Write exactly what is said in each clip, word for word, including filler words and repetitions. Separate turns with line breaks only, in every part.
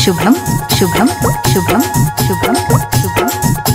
शुभम शुभम शुभम शुभम शुभम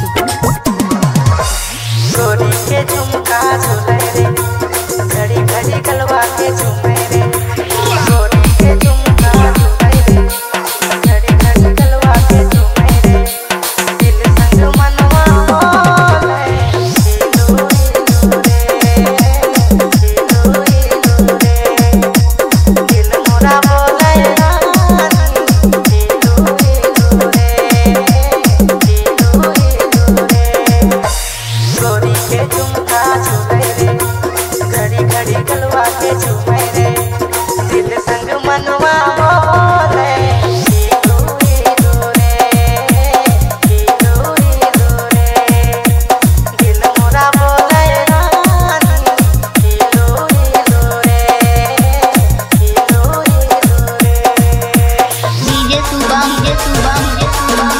गोरी के झुमका झूले रे, घड़ी घड़ी गलवा के झूमे रे। गोरी के झुमका झूले रे, घड़ी घड़ी गलवा के झूमे रे। दिल संग मनवा बोले हिलू हिलू रे, हिलू हिलू रे। दिल मोरा बोले रानी हिलू हिलू रे, हिलू हिलू रे। गोरी के झुमका झूमे रे, घड़ी घड़ी गलवा के झूमे रे। दिल संग मनवा बोले हिलू हिलू रे, हिलू हिलू रे। दिल मोरा बोले रानी हिलू हिलू रे, हिलू हिलू रे।
DJ Shubham DJ Shubham DJ Shubham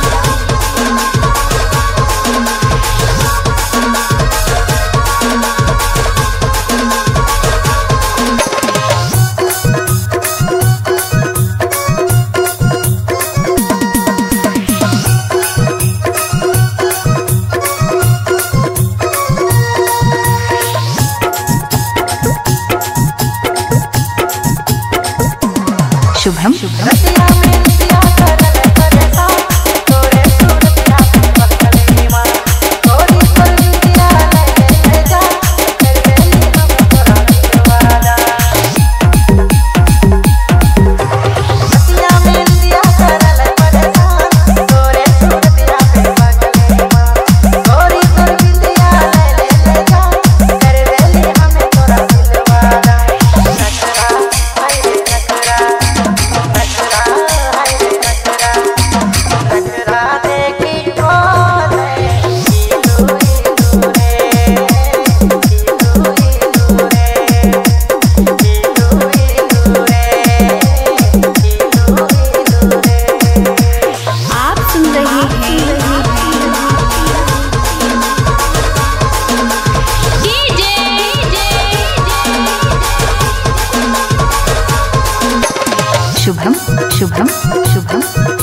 Shubham Shubham
रतिया में दिया करले करता, तोरे सूरतिया पे बखले मां। गोरी पर दिया ले ले जा, कर देली हम तोरा दिलवादा। रतिया में दिया करले करता, तोरे सूरतिया पे बखले मां। गोरी पर दिया ले ले जा, कर देली हम तोरा दिलवादा। नखरा हाय रे नखरा, नखरा हाय रे नखरा। नखरा देखी बोले हिलू हिलू रे, हिलू हिलू रे, हिलू हिलू रे, हिलू हिलू रे।
आप सुन रहे हैं डीजे
शुभम शुभम शुभम